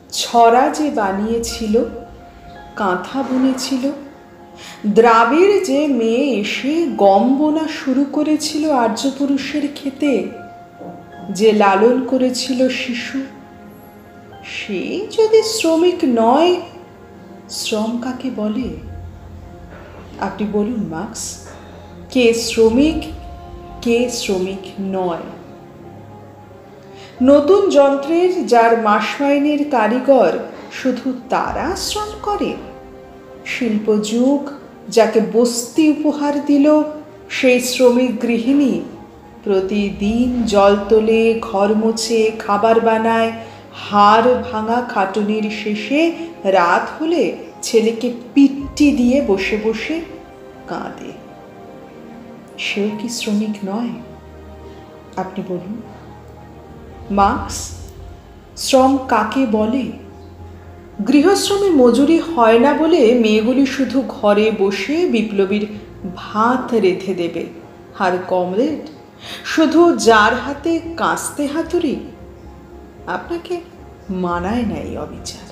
ছড়া যে বানিয়েছিল, কাঁথা বুনেছিল, দ্রাবের যে মেয়ে এসে গম বোনা শুরু করেছিল আর্যপুরুষের ক্ষেতে, যে লালন করেছিল শিশু, সে যদি শ্রমিক নয়, শ্রম কাকে বলে? আপনি বলুন মার্কস, কে শ্রমিক, কে শ্রমিক নয়? নতুন যন্ত্রের যার মাসমাইনের কারিগর, শুধু তারা শ্রম করে? শিল্পযুগ যাকে বস্তি উপহার দিল, সেই শ্রমিক গৃহিণী প্রতিদিন জল তোলে, ঘর মোছে, খাবার বানায়, হাড় ভাঙা খাটুনির শেষে রাত হলে ছেলেকে পিট্টি দিয়ে বসে বসে কাঁদে। সেও কি শ্রমিক নয়? আপনি বলুন মার্কস, শ্রম কাকে বলে? গৃহশ্রমে মজুরি হয় না বলে মেয়েগুলি শুধু ঘরে বসে বিপ্লবীর ভাত রেঁধে দেবে, আর কমরেড শুধু যার হাতে কাস্তে হাতুড়ি। আপনাকে মানায় না এই অবিচার।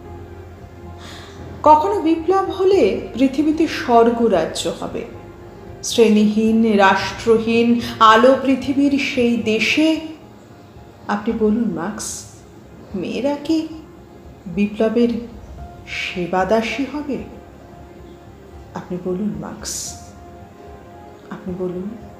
কখনো বিপ্লব হলে পৃথিবীতে স্বর্গরাজ্য হবে। শ্রেণীহীন, রাষ্ট্রহীন, আলো পৃথিবীর সেই দেশে আপনি বলুন মার্কস, মেয়েরা কি বিপ্লবের সেবাদাসী হবে? আপনি বলুন মার্কস, আপনি বলুন।